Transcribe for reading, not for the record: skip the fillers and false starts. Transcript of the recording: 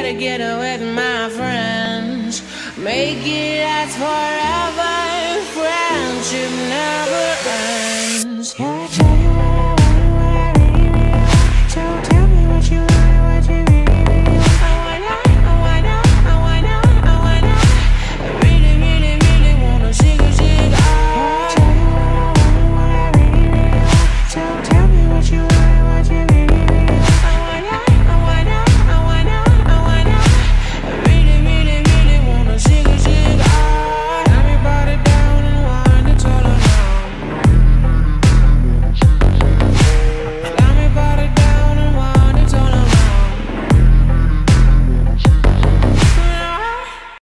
together with my friends. Make it last forever. Friendship never